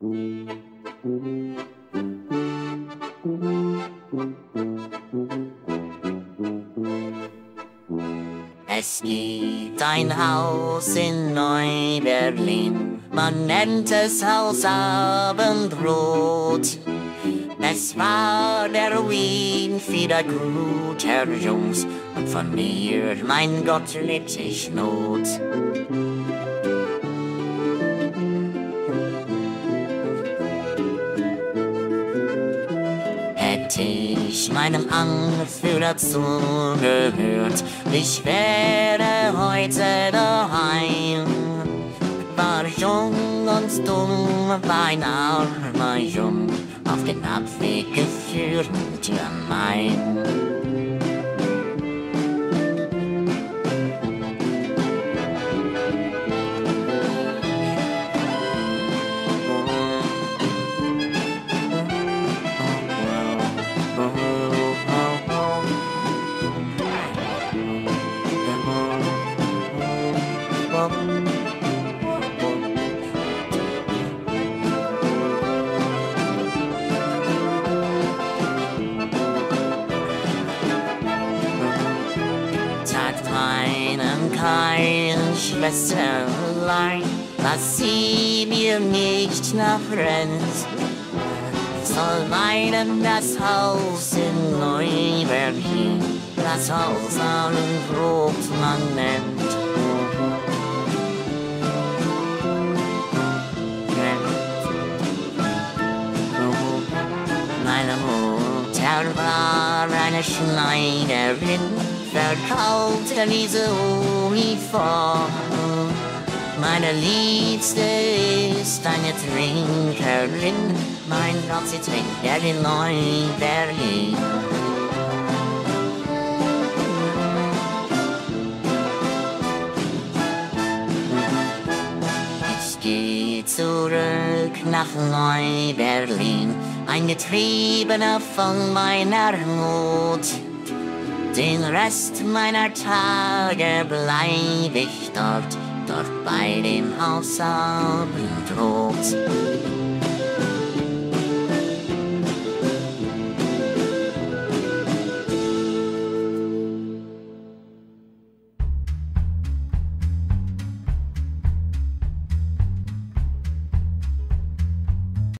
Es gibt ein Haus in Neu-Berlin, man nennt es Haus Abendrot. Es war der Ruin vieler guter Jungs, und von mir, mein Gott, litt ich Not. Hätte ich meinem Anführer zugehört, ich wäre heute daheim. War jung und dumm, war ein armer Jung, auf den Abweg geführt über Main. Kein Schwesterlein, was sie mir nicht nachrennt, soll meinen das Haus in Neu-Berlin, das Haus Abendrot man nennt. Meine Mutter war eine Schneiderin, verkaufte diese Uniform. Meine Liebste ist eine Trinkerin, mein Gott, sie trinkt ja in Neu-Berlin. Ich geh zurück nach Neu-Berlin, ein Getriebener von meiner Mut. Den Rest meiner Tage bleib ich dort bei dem Haus Abendrot.